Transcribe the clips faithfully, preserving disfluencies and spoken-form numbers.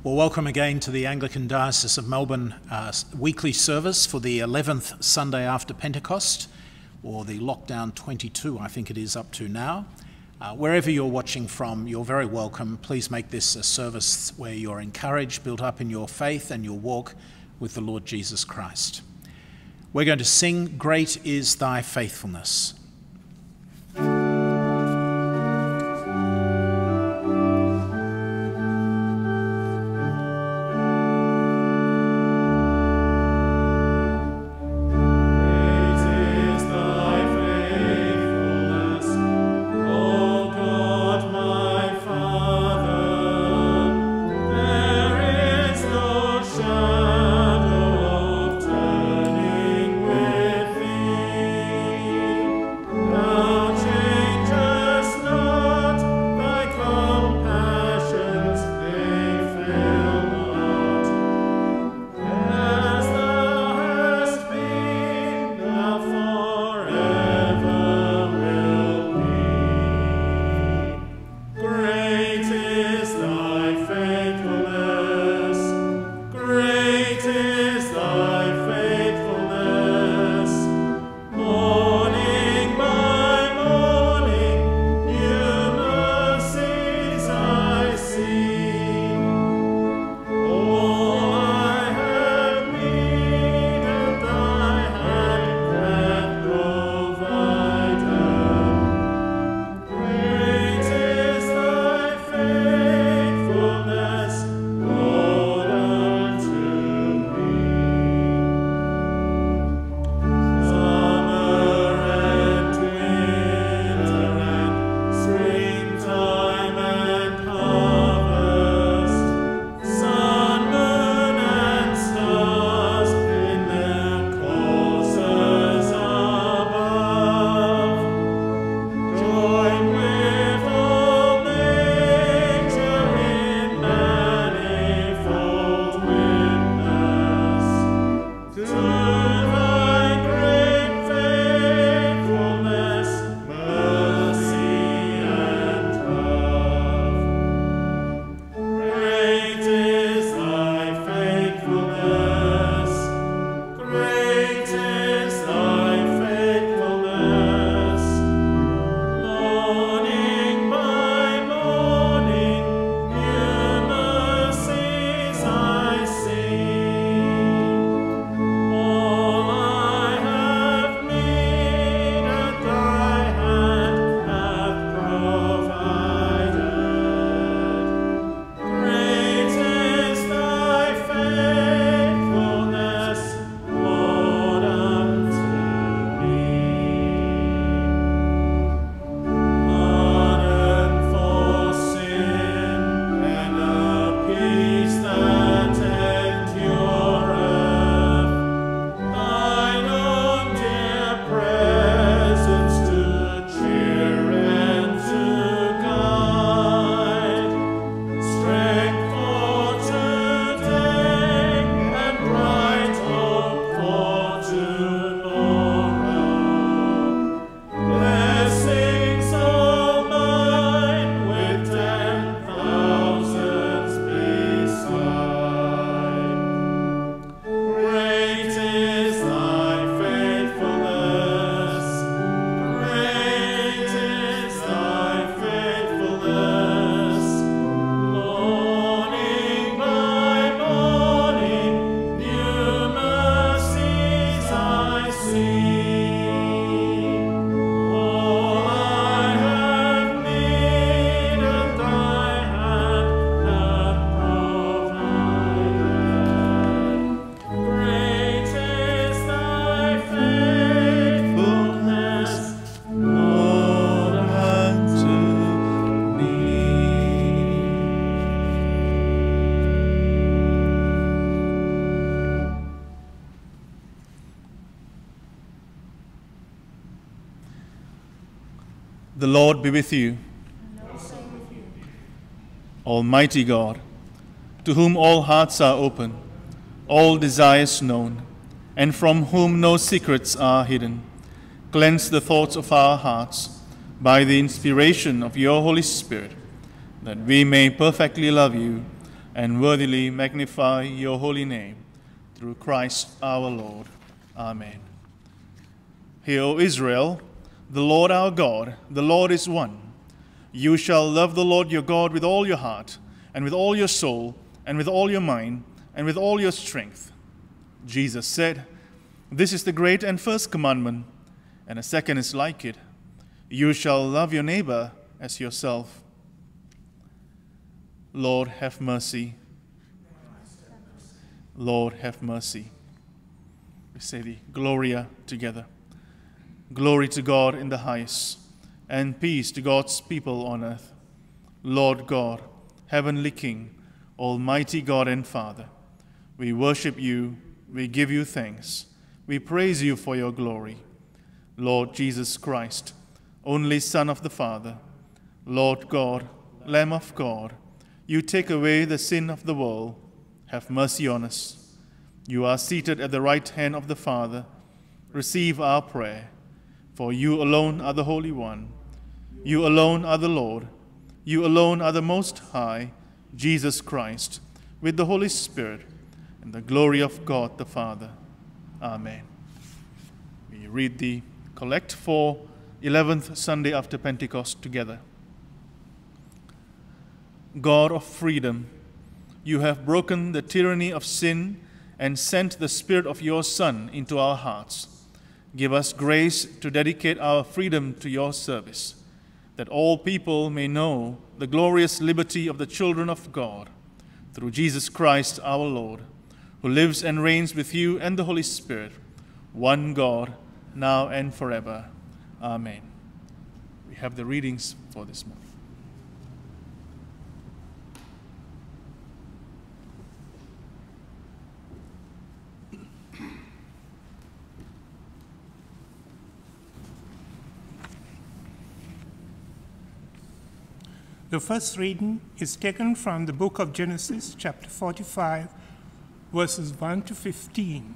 Well, welcome again to the Anglican Diocese of Melbourne uh, weekly service for the eleventh Sunday after Pentecost, or the lockdown twenty-two, I think it is up to now. Uh, wherever you're watching from, you're very welcome. Please make this a service where you're encouraged, built up in your faith and your walk with the Lord Jesus Christ. We're going to sing, "Great is Thy Faithfulness." The Lord be with you. And also with you. Almighty God, to whom all hearts are open, all desires known, and from whom no secrets are hidden, cleanse the thoughts of our hearts by the inspiration of your Holy Spirit, that we may perfectly love you and worthily magnify your holy name, through Christ our Lord. Amen. Hear, O Israel, the Lord our God, the Lord is one. You shall love the Lord your God with all your heart, and with all your soul, and with all your mind, and with all your strength. Jesus said, this is the great and first commandment, and a second is like it. You shall love your neighbor as yourself. Lord, have mercy. Lord, have mercy. We say the Gloria together. Glory to God in the highest, and peace to God's people on earth. Lord God, heavenly King, almighty God and Father, we worship you, we give you thanks, we praise you for your glory. Lord Jesus Christ, only Son of the Father, Lord God, Lamb of God, you take away the sin of the world, have mercy on us. You are seated at the right hand of the Father, receive our prayer. For you alone are the Holy One. You alone are the Lord. You alone are the Most High, Jesus Christ, with the Holy Spirit, and the glory of God the Father. Amen. We read the Collect for eleventh Sunday after Pentecost together. God of freedom, you have broken the tyranny of sin and sent the Spirit of your Son into our hearts. Give us grace to dedicate our freedom to your service, that all people may know the glorious liberty of the children of God, through Jesus Christ our Lord, who lives and reigns with you and the Holy Spirit, one God, now and forever. Amen. We have the readings for this morning. The first reading is taken from the book of Genesis, chapter forty-five, verses one to fifteen.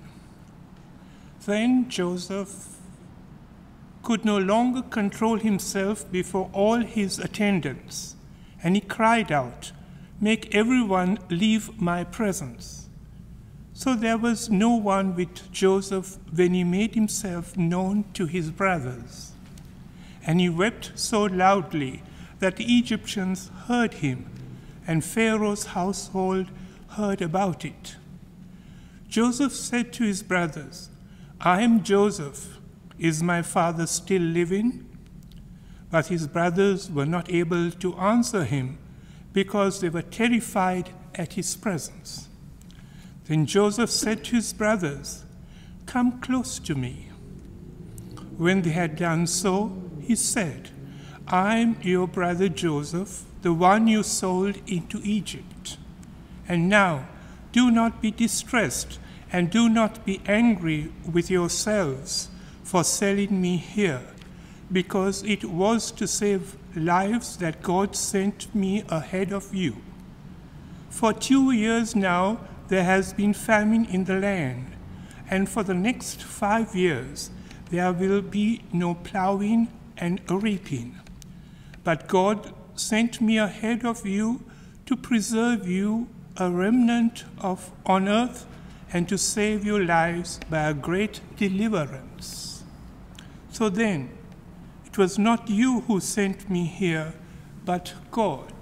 Then Joseph could no longer control himself before all his attendants, and he cried out, "Make everyone leave my presence." So there was no one with Joseph when he made himself known to his brothers. And he wept so loudly that the Egyptians heard him, and Pharaoh's household heard about it. Joseph said to his brothers, "I am Joseph. Is my father still living?" But his brothers were not able to answer him, because they were terrified at his presence. Then Joseph said to his brothers, "Come close to me." When they had done so, he said, "I am your brother Joseph, the one you sold into Egypt. And now do not be distressed and do not be angry with yourselves for selling me here, because it was to save lives that God sent me ahead of you. For two years now there has been famine in the land, and for the next five years there will be no plowing and reaping. But God sent me ahead of you to preserve you, a remnant of on earth, and to save your lives by a great deliverance. So then, it was not you who sent me here, but God.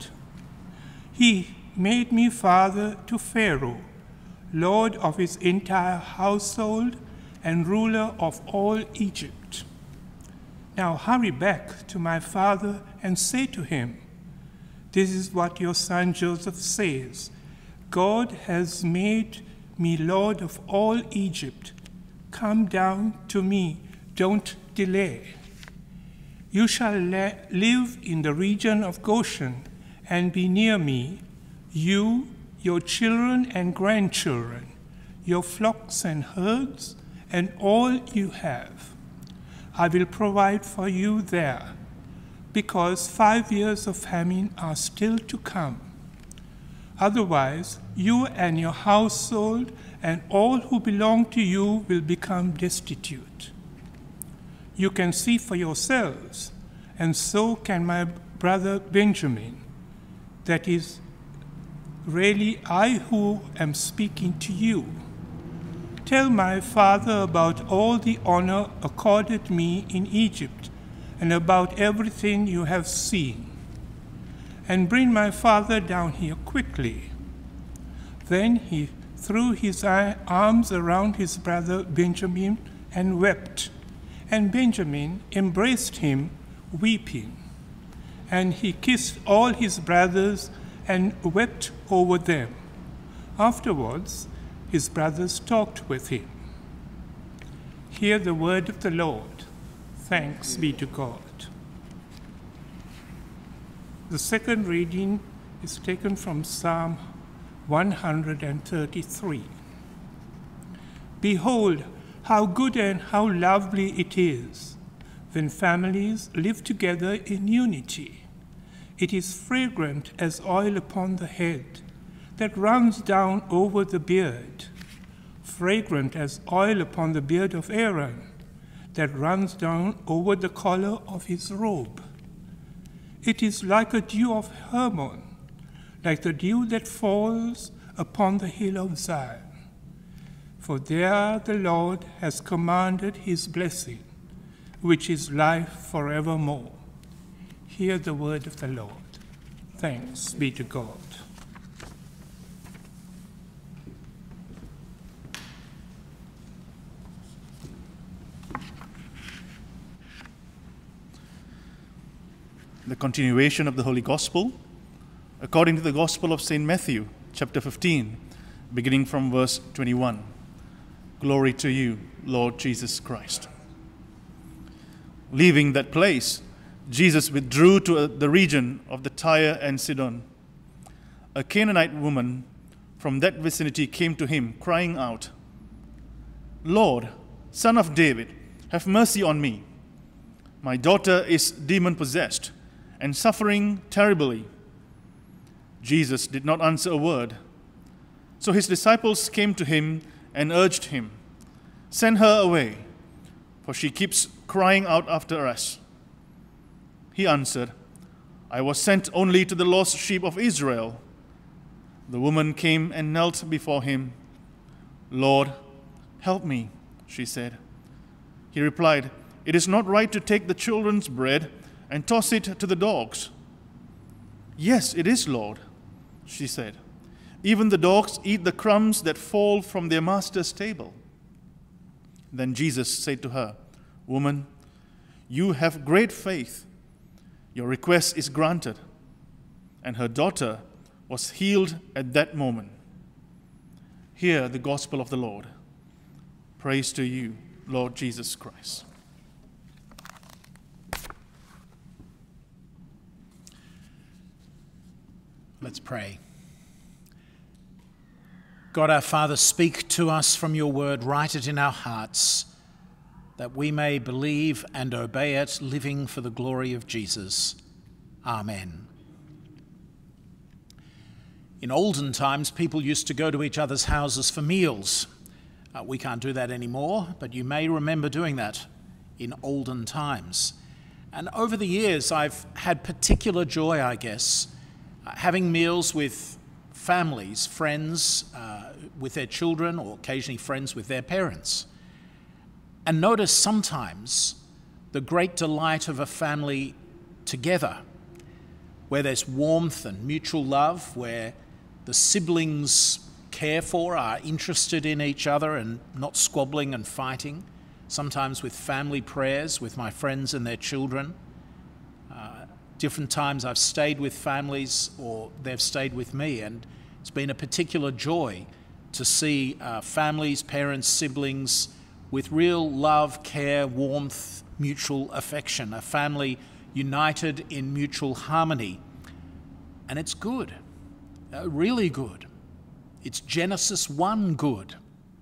He made me father to Pharaoh, lord of his entire household and ruler of all Egypt. Now hurry back to my father and say to him, 'This is what your son Joseph says. God has made me lord of all Egypt. Come down to me, don't delay. You shall live in the region of Goshen and be near me, you, your children and grandchildren, your flocks and herds, and all you have. I will provide for you there, because five years of famine are still to come. Otherwise, you and your household and all who belong to you will become destitute. You can see for yourselves, and so can my brother Benjamin, that is really I who am speaking to you. Tell my father about all the honor accorded me in Egypt, and about everything you have seen. And bring my father down here quickly." Then he threw his arms around his brother Benjamin and wept. And Benjamin embraced him, weeping. And he kissed all his brothers and wept over them. Afterwards, his brothers talked with him. Hear the word of the Lord. Thanks be to God. The second reading is taken from Psalm one hundred thirty-three. Behold, how good and how lovely it is when families live together in unity. It is fragrant as oil upon the head, that runs down over the beard, fragrant as oil upon the beard of Aaron, that runs down over the collar of his robe. It is like a dew of Hermon, like the dew that falls upon the hill of Zion. For there the Lord has commanded his blessing, which is life forevermore. Hear the word of the Lord. Thanks be to God. The continuation of the Holy Gospel, according to the Gospel of Saint Matthew, chapter fifteen, beginning from verse twenty-one. Glory to you, Lord Jesus Christ. Leaving that place, Jesus withdrew to the region of the Tyre and Sidon. A Canaanite woman from that vicinity came to him, crying out, "Lord, Son of David, have mercy on me. My daughter is demon-possessed and suffering terribly." Jesus did not answer a word. So his disciples came to him and urged him, "Send her away, for she keeps crying out after us." He answered, "I was sent only to the lost sheep of Israel." The woman came and knelt before him. "Lord, help me," she said. He replied, "It is not right to take the children's bread and toss it to the dogs." "Yes, it is, Lord," she said. "Even the dogs eat the crumbs that fall from their master's table." Then Jesus said to her, "Woman, you have great faith. Your request is granted." And her daughter was healed at that moment. Hear the gospel of the Lord. Praise to you, Lord Jesus Christ. Let's pray. God our Father, speak to us from your word, write it in our hearts, that we may believe and obey it, living for the glory of Jesus. Amen. In olden times, people used to go to each other's houses for meals. Uh, we can't do that anymore, but you may remember doing that in olden times. And over the years, I've had particular joy, I guess, uh, having meals with families, friends uh, with their children, or occasionally friends with their parents. And notice sometimes the great delight of a family together, where there's warmth and mutual love, where the siblings care for, are interested in each other and not squabbling and fighting, sometimes with family prayers with my friends and their children. Uh, different times I've stayed with families or they've stayed with me, and it's been a particular joy to see uh, families, parents, siblings with real love, care, warmth, mutual affection, a family united in mutual harmony. And it's good, uh, really good. It's Genesis one good.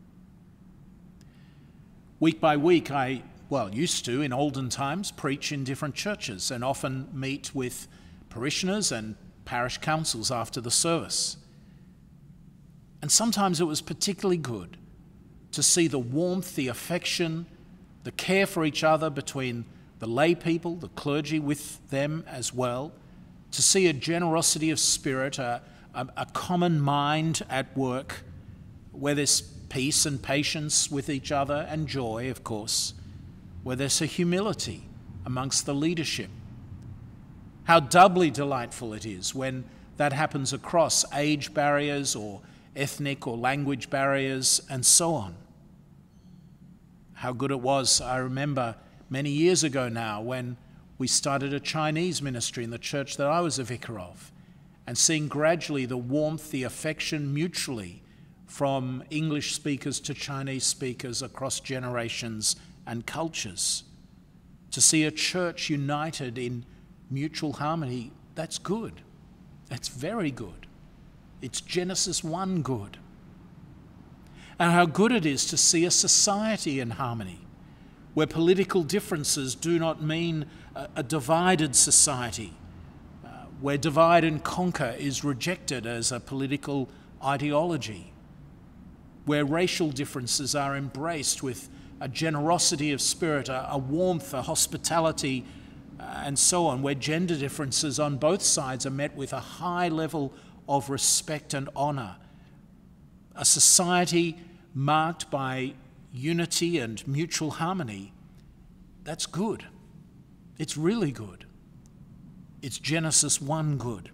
Week by week, I, well, used to, in olden times, preach in different churches and often meet with parishioners and parish councils after the service. And sometimes it was particularly good to see the warmth, the affection, the care for each other between the lay people, the clergy with them as well, to see a generosity of spirit, a, a, a common mind at work, where there's peace and patience with each other and joy, of course, where there's a humility amongst the leadership. How doubly delightful it is when that happens across age barriers or ethnic or language barriers and so on. How good it was, I remember many years ago now, when we started a Chinese ministry in the church that I was a vicar of, and seeing gradually the warmth, the affection mutually from English speakers to Chinese speakers across generations and cultures. To see a church united in mutual harmony, that's good. That's very good. It's Genesis one good. And how good it is to see a society in harmony, where political differences do not mean a, a divided society, uh, where divide and conquer is rejected as a political ideology, where racial differences are embraced with a generosity of spirit, a, a warmth, a hospitality, uh, and so on, where gender differences on both sides are met with a high level of respect and honour. A society marked by unity and mutual harmony, that's good. It's really good. It's Genesis one good.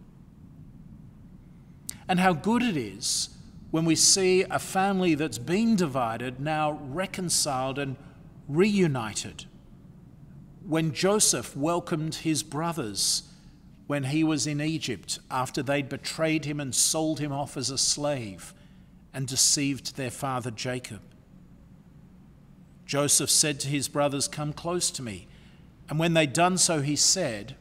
And how good it is when we see a family that's been divided now reconciled and reunited. When Joseph welcomed his brothers when he was in Egypt after they'd betrayed him and sold him off as a slave and deceived their father Jacob. Joseph said to his brothers, "Come close to me." And when they'd done so, he said,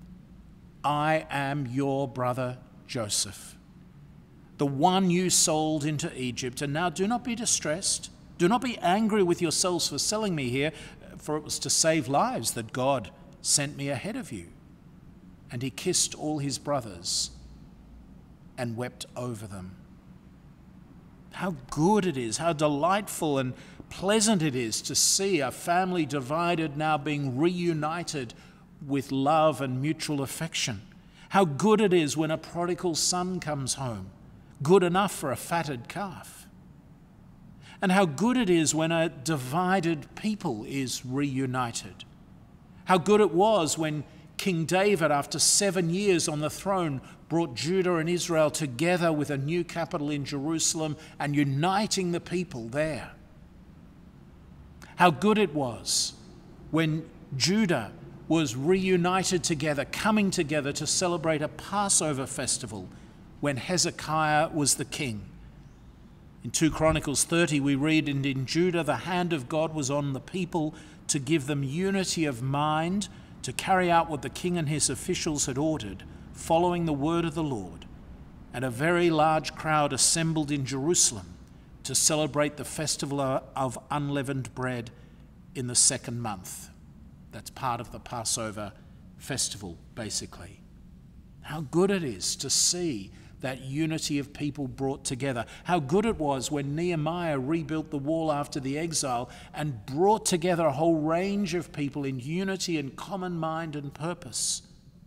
"I am your brother Joseph, the one you sold into Egypt. And now do not be distressed. Do not be angry with yourselves for selling me here, for it was to save lives that God sent me ahead of you." And he kissed all his brothers and wept over them. How good it is, how delightful and pleasant it is to see a family divided now being reunited with love and mutual affection. How good it is when a prodigal son comes home, good enough for a fatted calf. And how good it is when a divided people is reunited. How good it was when King David, after seven years on the throne, brought Judah and Israel together with a new capital in Jerusalem and uniting the people there. How good it was when Judah was reunited together, coming together to celebrate a Passover festival when Hezekiah was the king. In Second Chronicles thirty we read, "And in Judah the hand of God was on the people to give them unity of mind, to carry out what the king and his officials had ordered, following the word of the Lord. And a very large crowd assembled in Jerusalem to celebrate the festival of unleavened bread in the second month." That's part of the Passover festival, basically. How good it is to see that unity of people brought together. How good it was when Nehemiah rebuilt the wall after the exile and brought together a whole range of people in unity and common mind and purpose.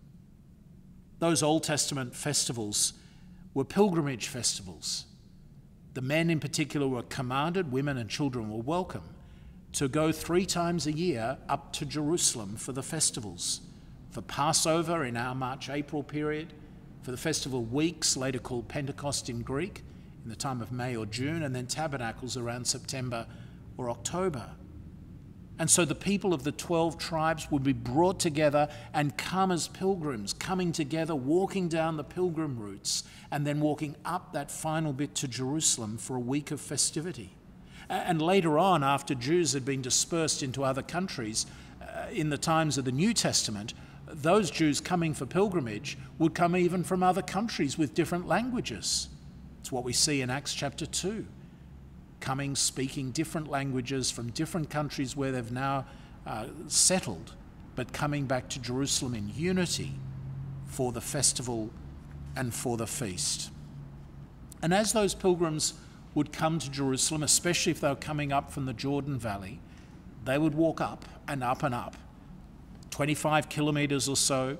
Those Old Testament festivals were pilgrimage festivals. The men in particular were commanded, women and children were welcome, to go three times a year up to Jerusalem for the festivals. For Passover in our March-April period, for the festival weeks, later called Pentecost in Greek, in the time of May or June, and then Tabernacles around September or October. And so the people of the twelve tribes would be brought together and come as pilgrims, coming together, walking down the pilgrim routes, and then walking up that final bit to Jerusalem for a week of festivity. And later on, after Jews had been dispersed into other countries, uh, in the times of the New Testament, those Jews coming for pilgrimage would come even from other countries with different languages. It's what we see in Acts chapter two. Coming, speaking different languages from different countries where they've now uh, settled, but coming back to Jerusalem in unity for the festival and for the feast. And as those pilgrims would come to Jerusalem, especially if they were coming up from the Jordan Valley, they would walk up and up and up, twenty-five kilometres or so,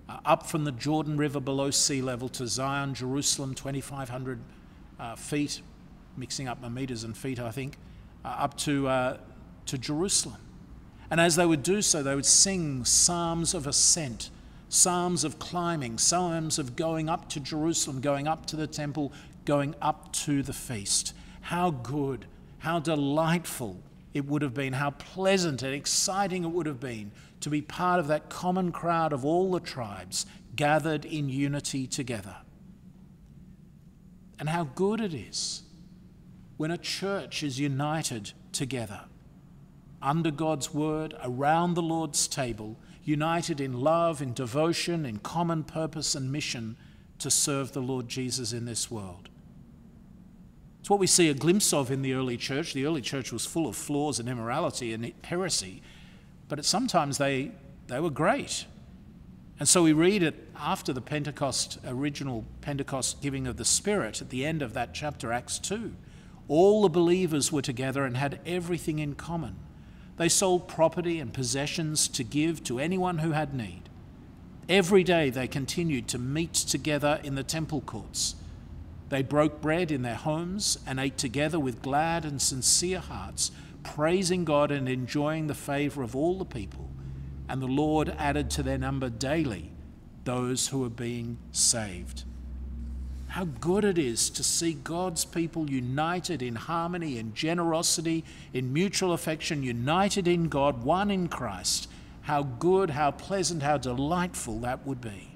uh, up from the Jordan River below sea level to Zion, Jerusalem, twenty-five hundred uh, feet, mixing up my meters and feet, I think, uh, up to, uh, to Jerusalem. And as they would do so, they would sing psalms of ascent, psalms of climbing, psalms of going up to Jerusalem, going up to the temple, going up to the feast. How good, how delightful it would have been, how pleasant and exciting it would have been to be part of that common crowd of all the tribes gathered in unity together. And how good it is when a church is united together under God's word, around the Lord's table, united in love, in devotion, in common purpose and mission to serve the Lord Jesus in this world. It's what we see a glimpse of in the early church. The early church was full of flaws and immorality and heresy, but sometimes they, they were great. And so we read it after the Pentecost, original Pentecost giving of the Spirit, at the end of that chapter, Acts two. All the believers were together and had everything in common. They sold property and possessions to give to anyone who had need. Every day they continued to meet together in the temple courts. They broke bread in their homes and ate together with glad and sincere hearts, praising God and enjoying the favor of all the people. And the Lord added to their number daily those who were being saved. How good it is to see God's people united in harmony, in generosity, in mutual affection, united in God, one in Christ. How good, how pleasant, how delightful that would be.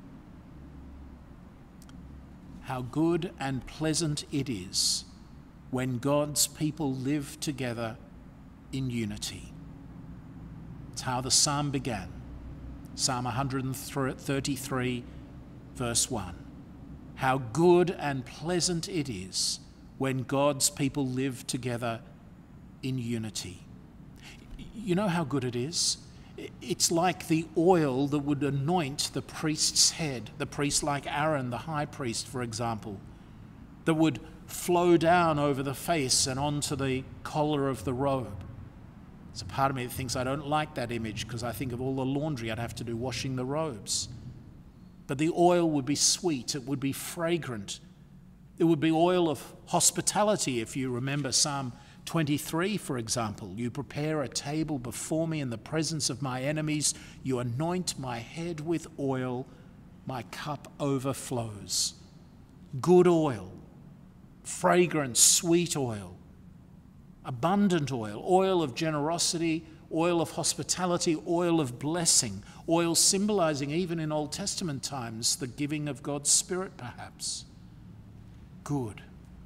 How good and pleasant it is when God's people live together in unity. It's how the psalm began. Psalm one thirty-three, verse one. How good and pleasant it is when God's people live together in unity. You know how good it is? It's like the oil that would anoint the priest's head, the priest like Aaron, the high priest, for example, that would flow down over the face and onto the collar of the robe. There's a part of me that thinks I don't like that image because I think of all the laundry I'd have to do washing the robes. But the oil would be sweet, it would be fragrant. It would be oil of hospitality, if you remember Psalm twenty-three, for example. You prepare a table before me in the presence of my enemies. You anoint my head with oil. My cup overflows. Good oil, fragrant, sweet oil, abundant oil, oil of generosity, oil of hospitality, oil of blessing, oil symbolizing, even in Old Testament times, the giving of God's Spirit, perhaps. Good.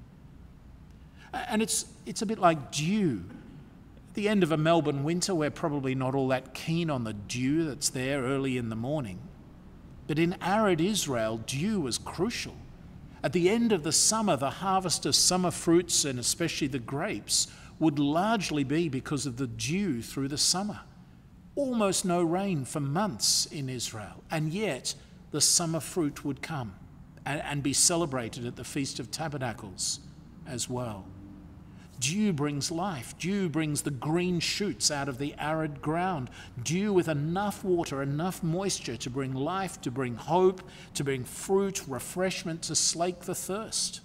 And it's, it's a bit like dew. At the end of a Melbourne winter, we're probably not all that keen on the dew that's there early in the morning. But in arid Israel, dew was crucial. At the end of the summer, the harvest of summer fruits, and especially the grapes, would largely be because of the dew through the summer. Almost no rain for months in Israel, and yet the summer fruit would come and, and be celebrated at the Feast of Tabernacles as well. Dew brings life. Dew brings the green shoots out of the arid ground. Dew with enough water, enough moisture to bring life, to bring hope, to bring fruit, refreshment, to slake the thirst.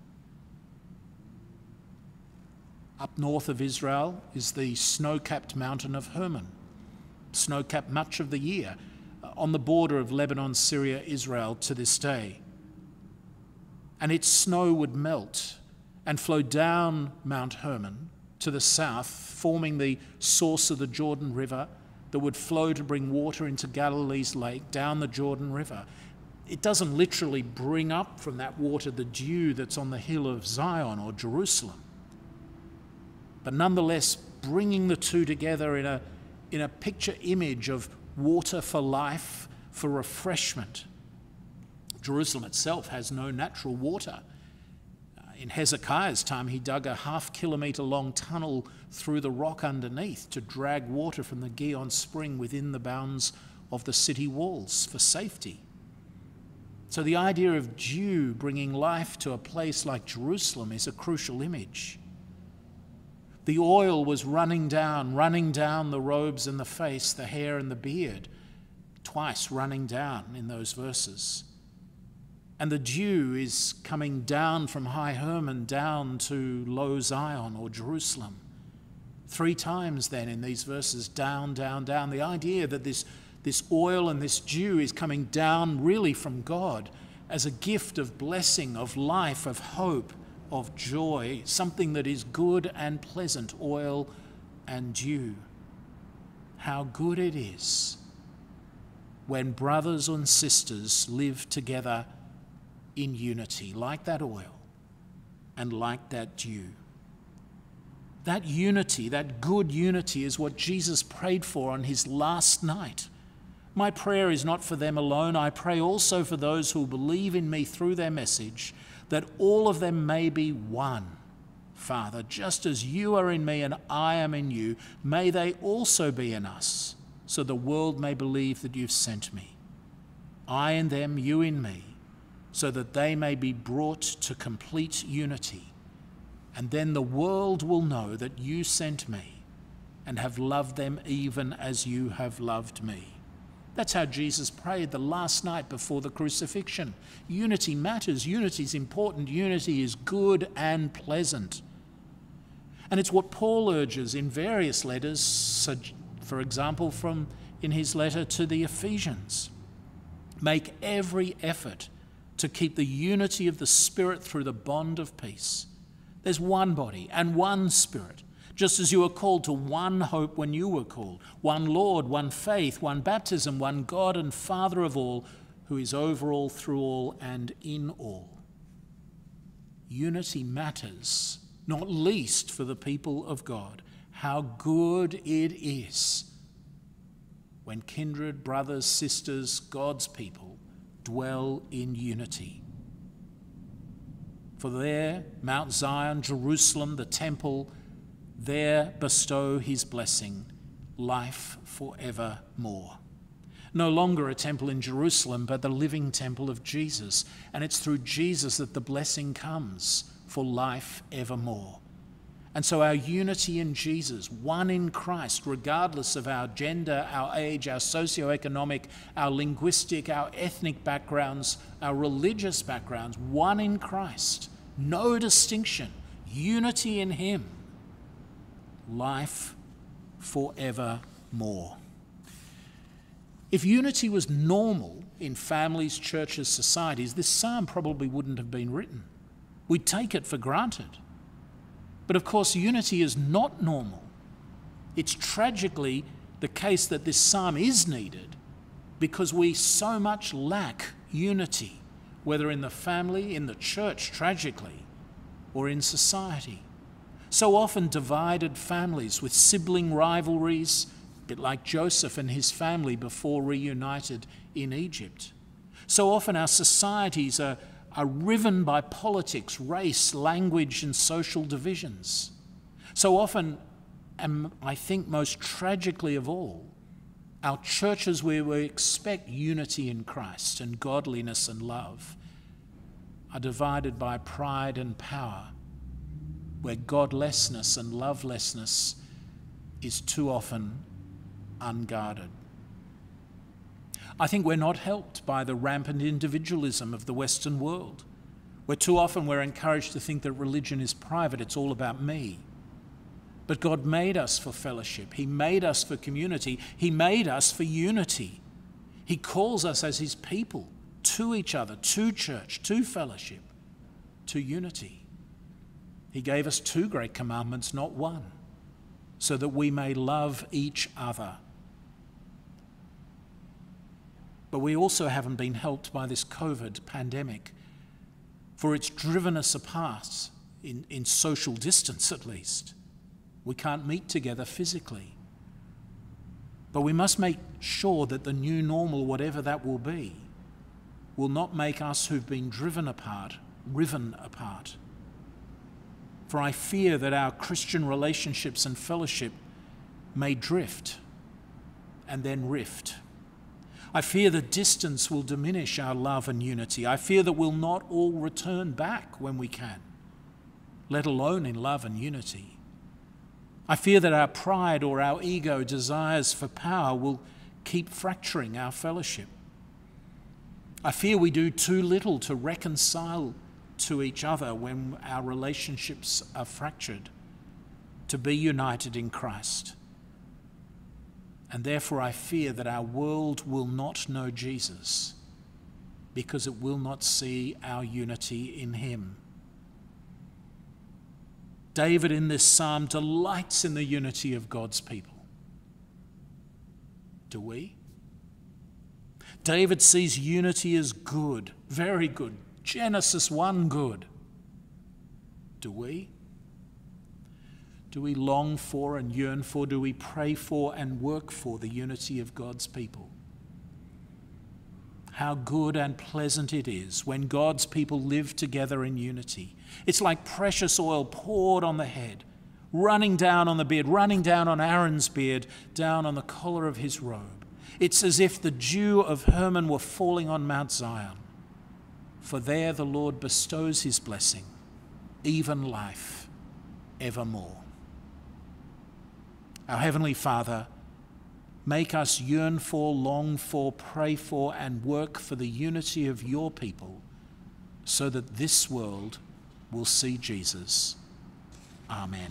Up north of Israel is the snow-capped mountain of Hermon, snow-capped much of the year, on the border of Lebanon, Syria, Israel to this day. And its snow would melt and flow down Mount Hermon to the south, forming the source of the Jordan River that would flow to bring water into Galilee's lake down the Jordan River. It doesn't literally bring up from that water the dew that's on the hill of Zion or Jerusalem, but nonetheless bringing the two together in a, in a picture image of water for life, for refreshment. Jerusalem itself has no natural water. Uh, in Hezekiah's time, he dug a half kilometre long tunnel through the rock underneath to drag water from the Gihon spring within the bounds of the city walls for safety. So the idea of dew bringing life to a place like Jerusalem is a crucial image. The oil was running down, running down the robes and the face, the hair and the beard, twice running down in those verses. And the dew is coming down from High Hermon down to Low Zion or Jerusalem. Three times then in these verses, down, down, down. The idea that this, this oil and this dew is coming down really from God as a gift of blessing, of life, of hope, of joy, something that is good and pleasant, oil and dew. How good it is when brothers and sisters live together in unity, like that oil and like that dew. That unity, that good unity, is what Jesus prayed for on his last night. My prayer is not for them alone. I pray also for those who believe in me through their message, that all of them may be one. Father, just as you are in me and I am in you, may they also be in us, so the world may believe that you've sent me. I in them, you in me, so that they may be brought to complete unity. And then the world will know that you sent me and have loved them even as you have loved me. That's how Jesus prayed the last night before the crucifixion. Unity matters. Unity is important. Unity is good and pleasant. And it's what Paul urges in various letters, for example, from in his letter to the Ephesians. Make every effort to keep the unity of the Spirit through the bond of peace. There's one body and one Spirit, just as you were called to one hope when you were called, one Lord, one faith, one baptism, one God and Father of all, who is over all, through all, and in all. Unity matters, not least for the people of God. How good it is when kindred brothers, sisters, God's people, dwell in unity. For there, Mount Zion, Jerusalem, the temple, there bestow his blessing, life forevermore. No longer a temple in Jerusalem, but the living temple of Jesus. And it's through Jesus that the blessing comes for life evermore. And so our unity in Jesus, one in Christ, regardless of our gender, our age, our socioeconomic, our linguistic, our ethnic backgrounds, our religious backgrounds, one in Christ, no distinction, unity in him, life forevermore. If unity was normal in families, churches, societies, this psalm probably wouldn't have been written. We'd take it for granted. But of course, unity is not normal. It's tragically the case that this psalm is needed because we so much lack unity, whether in the family, in the church, tragically, or in society. So often divided families with sibling rivalries, a bit like Joseph and his family before reunited in Egypt. So often our societies are are riven by politics, race, language, and social divisions. So often, and I think most tragically of all, our churches where we expect unity in Christ and godliness and love are divided by pride and power, where godlessness and lovelessness is too often unguarded. I think we're not helped by the rampant individualism of the Western world, where too often we're encouraged to think that religion is private, it's all about me. But God made us for fellowship. He made us for community. He made us for unity. He calls us as his people to each other, to church, to fellowship, to unity. He gave us two great commandments, not one, so that we may love each other. But we also haven't been helped by this COVID pandemic, for it's driven us apart, in, in social distance at least. We can't meet together physically. But we must make sure that the new normal, whatever that will be, will not make us who've been driven apart, riven apart. For I fear that our Christian relationships and fellowship may drift and then rift. I fear the distance will diminish our love and unity. I fear that we'll not all return back when we can, let alone in love and unity. I fear that our pride or our ego desires for power will keep fracturing our fellowship. I fear we do too little to reconcile to each other when our relationships are fractured, to be united in Christ. And therefore I fear that our world will not know Jesus because it will not see our unity in him. David in this psalm delights in the unity of God's people. Do we? David sees unity as good, very good. Genesis one good. Do we? Do we long for and yearn for, do we pray for and work for the unity of God's people? How good and pleasant it is when God's people live together in unity. It's like precious oil poured on the head, running down on the beard, running down on Aaron's beard, down on the collar of his robe. It's as if the dew of Hermon were falling on Mount Zion. For there the Lord bestows his blessing, even life, evermore. Our Heavenly Father, make us yearn for, long for, pray for, and work for the unity of your people so that this world will see Jesus. Amen.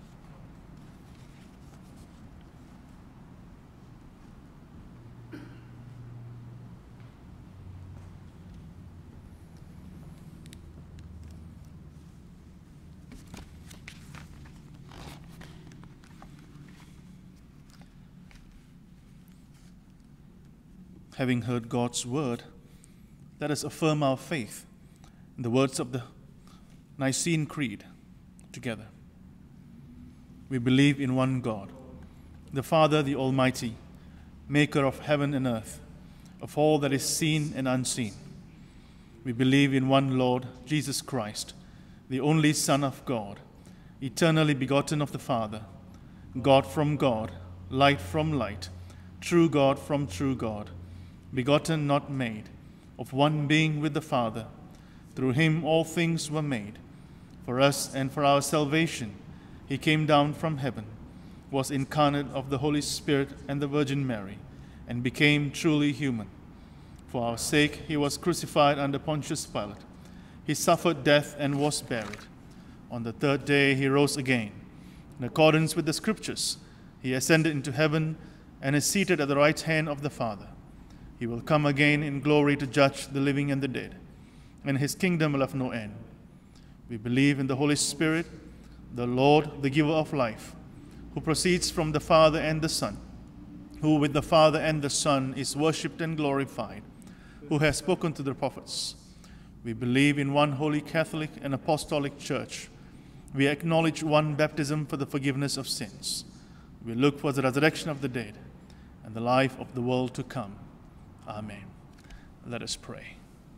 Having heard God's word, let us affirm our faith in the words of the Nicene Creed together. We believe in one God, the Father, the Almighty, maker of heaven and earth, of all that is seen and unseen. We believe in one Lord, Jesus Christ, the only Son of God, eternally begotten of the Father, God from God, light from light, true God from true God, begotten, not made, of one being with the Father. Through him all things were made. For us and for our salvation, he came down from heaven, was incarnate of the Holy Spirit and the Virgin Mary, and became truly human. For our sake he was crucified under Pontius Pilate. He suffered death and was buried. On the third day he rose again. In accordance with the Scriptures, he ascended into heaven and is seated at the right hand of the Father. He will come again in glory to judge the living and the dead, and his kingdom will have no end. We believe in the Holy Spirit, the Lord, the giver of life, who proceeds from the Father and the Son, who with the Father and the Son is worshipped and glorified, who has spoken to the prophets. We believe in one holy Catholic and Apostolic Church. We acknowledge one baptism for the forgiveness of sins. We look for the resurrection of the dead and the life of the world to come. Amen. Let us pray.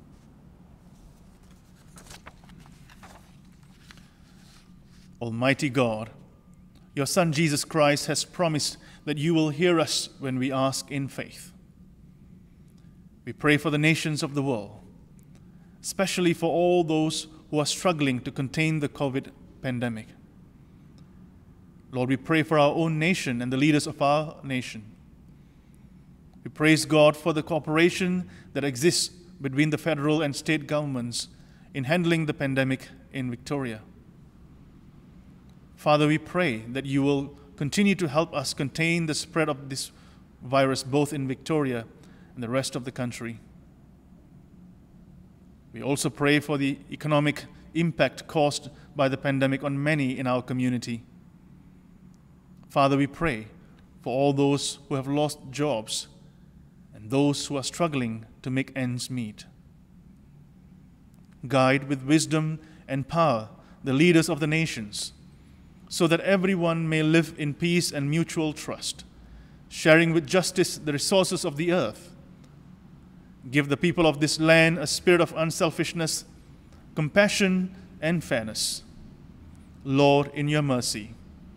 Almighty God, your Son Jesus Christ has promised that you will hear us when we ask in faith. We pray for the nations of the world, especially for all those who are struggling to contain the COVID pandemic. Lord, we pray for our own nation and the leaders of our nation. We praise God for the cooperation that exists between the federal and state governments in handling the pandemic in Victoria. Father, we pray that you will continue to help us contain the spread of this virus both in Victoria and the rest of the country. We also pray for the economic impact caused by the pandemic on many in our community. Father, we pray for all those who have lost jobs and those who are struggling to make ends meet. Guide with wisdom and power the leaders of the nations, so that everyone may live in peace and mutual trust, sharing with justice the resources of the earth. Give the people of this land a spirit of unselfishness, compassion, and fairness. Lord, in your mercy.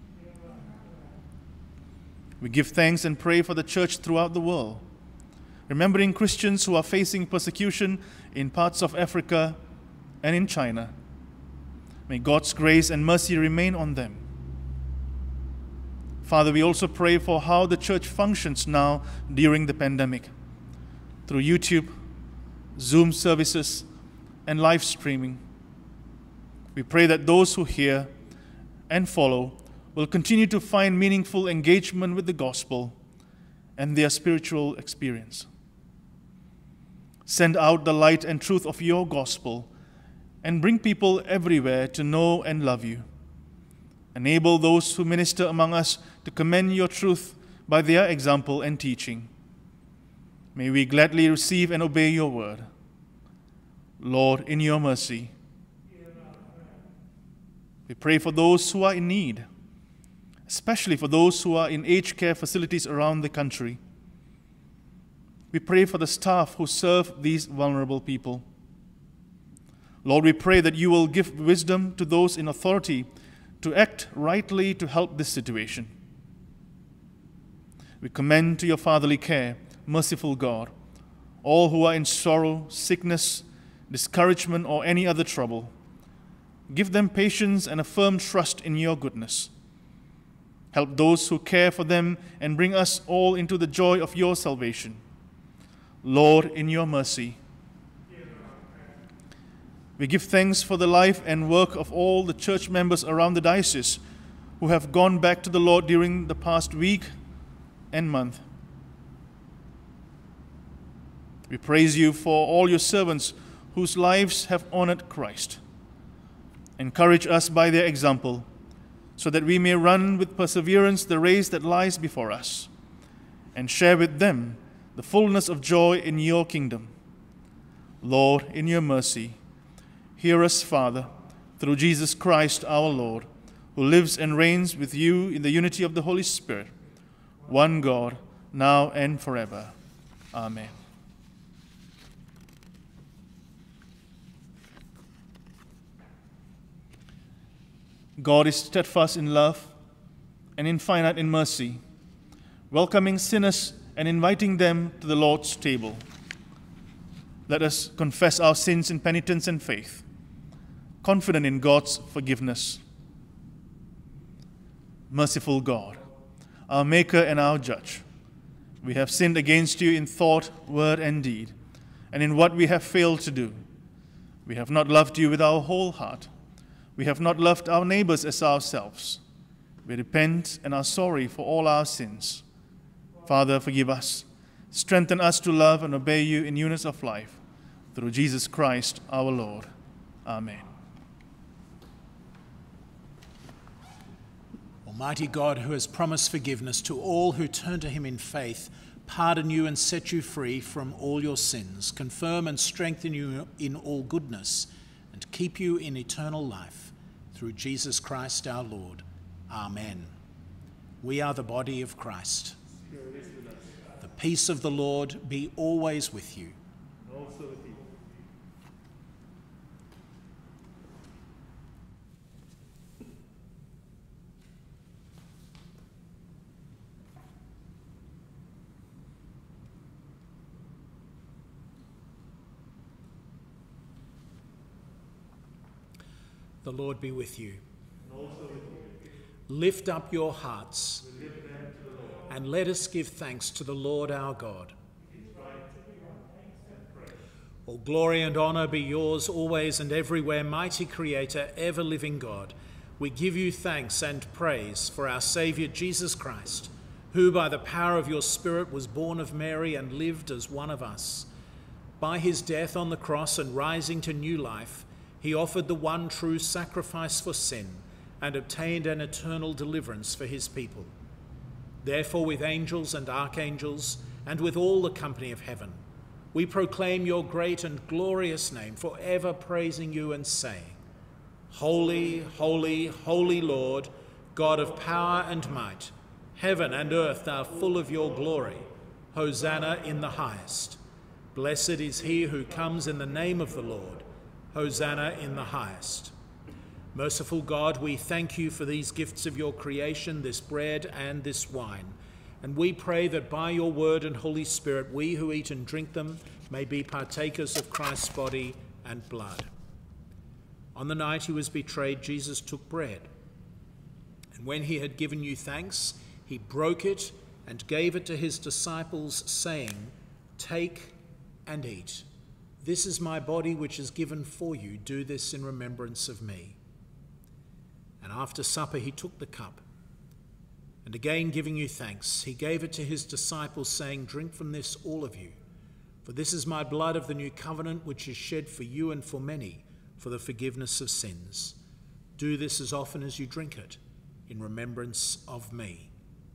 We give thanks and pray for the church throughout the world, remembering Christians who are facing persecution in parts of Africa and in China. May God's grace and mercy remain on them. Father, we also pray for how the church functions now during the pandemic, through YouTube, Zoom services, and live streaming. We pray that those who hear and follow will continue to find meaningful engagement with the gospel and their spiritual experience. Send out the light and truth of your gospel and bring people everywhere to know and love you. Enable those who minister among us to commend your truth by their example and teaching. May we gladly receive and obey your word. Lord, in your mercy, we pray for those who are in need, especially for those who are in aged care facilities around the country. We pray for the staff who serve these vulnerable people. Lord, we pray that you will give wisdom to those in authority to act rightly to help this situation. We commend to your fatherly care, merciful God, all who are in sorrow, sickness, discouragement, or any other trouble. Give them patience and a firm trust in your goodness. Help those who care for them and bring us all into the joy of your salvation. Lord, in your mercy, we give thanks for the life and work of all the church members around the diocese who have gone back to the Lord during the past week and month. We praise you for all your servants whose lives have honored Christ. Encourage us by their example, so that we may run with perseverance the race that lies before us, and share with them the fullness of joy in your kingdom. Lord, in your mercy, hear us, Father, through Jesus Christ our Lord, who lives and reigns with you in the unity of the Holy Spirit, one God, now and forever. Amen. God is steadfast in love and infinite in mercy, welcoming sinners and inviting them to the Lord's table. Let us confess our sins in penitence and faith, confident in God's forgiveness. Merciful God, our Maker and our Judge, we have sinned against you in thought, word, and deed, and in what we have failed to do. We have not loved you with our whole heart. We have not loved our neighbors as ourselves. We repent and are sorry for all our sins. Father, forgive us. Strengthen us to love and obey you in newness of life. Through Jesus Christ our Lord. Amen. Almighty God, who has promised forgiveness to all who turn to him in faith, pardon you and set you free from all your sins, confirm and strengthen you in all goodness, and keep you in eternal life. Through Jesus Christ our Lord. Amen. We are the body of Christ. The peace of the Lord be always with you. Also with you. The Lord be with you. And also with you. Lift up your hearts, We lift them to the Lord. and let us give thanks to the Lord our God. It is right to give him thanks and praise. All glory and honour be yours always and everywhere, mighty Creator, ever-living God. We give you thanks and praise for our Saviour Jesus Christ, who by the power of your Spirit was born of Mary and lived as one of us. By his death on the cross and rising to new life, he offered the one true sacrifice for sin and obtained an eternal deliverance for his people. Therefore, with angels and archangels, and with all the company of heaven, we proclaim your great and glorious name, forever praising you and saying, Holy, holy, holy Lord, God of power and might, heaven and earth are full of your glory. Hosanna in the highest. Blessed is he who comes in the name of the Lord. Hosanna in the highest. Merciful God, we thank you for these gifts of your creation, this bread and this wine. And we pray that by your word and Holy Spirit, we who eat and drink them may be partakers of Christ's body and blood. On the night he was betrayed, Jesus took bread. And when he had given you thanks, he broke it and gave it to his disciples, saying, "Take and eat. This is my body which is given for you. Do this in remembrance of me." And after supper he took the cup, and again giving you thanks, he gave it to his disciples, saying, "Drink from this, all of you, for this is my blood of the new covenant, which is shed for you and for many for the forgiveness of sins. Do this as often as you drink it, in remembrance of me."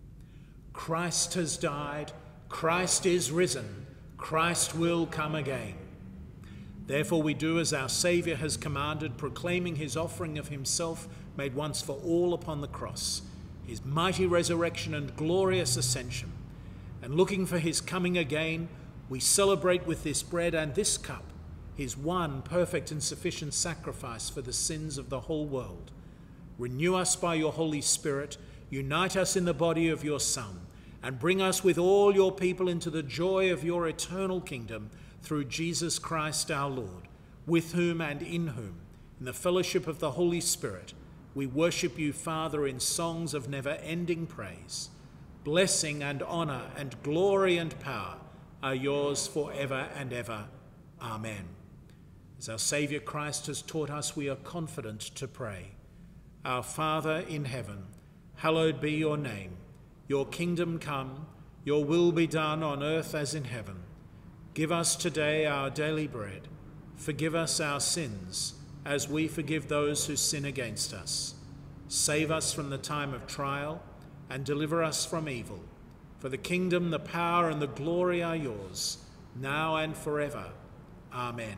Christ has died, Christ is risen, Christ will come again. Therefore we do as our Saviour has commanded, proclaiming his offering of himself made once for all upon the cross, his mighty resurrection and glorious ascension. And looking for his coming again, we celebrate with this bread and this cup his one perfect and sufficient sacrifice for the sins of the whole world. Renew us by your Holy Spirit, unite us in the body of your Son, and bring us with all your people into the joy of your eternal kingdom, through Jesus Christ our Lord, with whom and in whom, in the fellowship of the Holy Spirit, we worship you, Father, in songs of never-ending praise. Blessing and honour and glory and power are yours forever and ever. Amen. As our Saviour Christ has taught us, we are confident to pray. Our Father in heaven, hallowed be your name. Your kingdom come, your will be done on earth as in heaven. Give us today our daily bread. Forgive us our sins, as we forgive those who sin against us. Save us from the time of trial, and deliver us from evil. For the kingdom, the power, and the glory are yours, now and forever. Amen.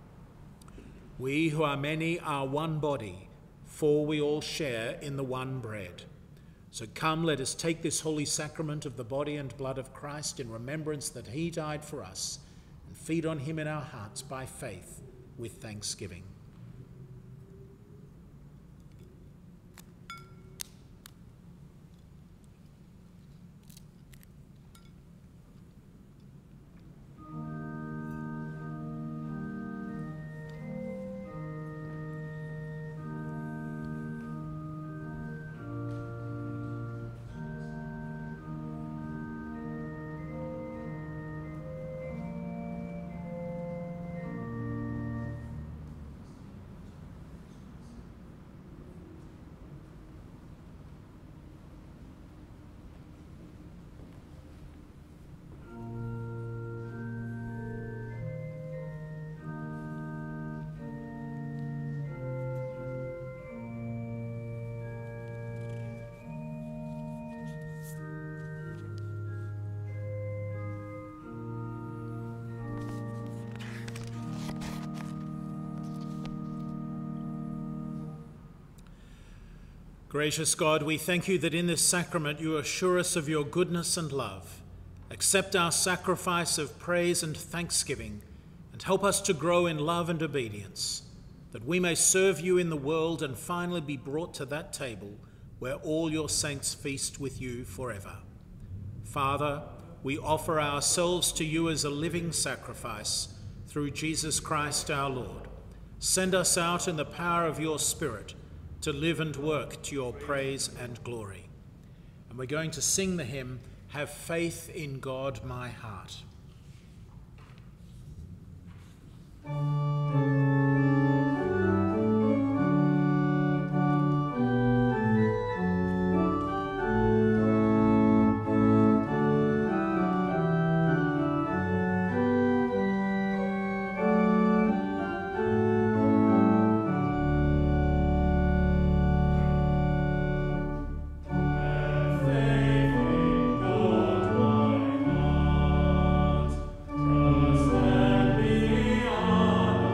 We who are many are one body, for we all share in the one bread. So come, let us take this holy sacrament of the body and blood of Christ in remembrance that he died for us, and feed on him in our hearts by faith with thanksgiving. Gracious God, we thank you that in this sacrament you assure us of your goodness and love. Accept our sacrifice of praise and thanksgiving, and help us to grow in love and obedience, that we may serve you in the world and finally be brought to that table where all your saints feast with you forever. Father, we offer ourselves to you as a living sacrifice through Jesus Christ our Lord. Send us out in the power of your Spirit to live and work to your praise and glory. And we're going to sing the hymn, "Have Faith in God, My Heart." Trust and be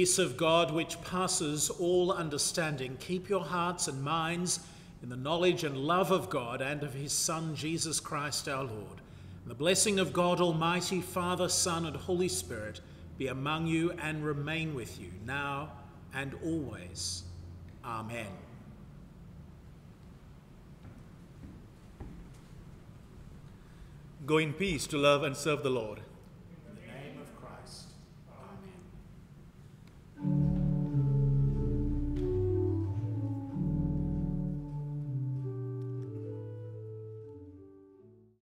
peace of God, which passes all understanding, keep your hearts and minds in the knowledge and love of God and of his Son, Jesus Christ our Lord. And the blessing of God Almighty, Father, Son, and Holy Spirit be among you and remain with you, now and always. Amen. Go in peace to love and serve the Lord.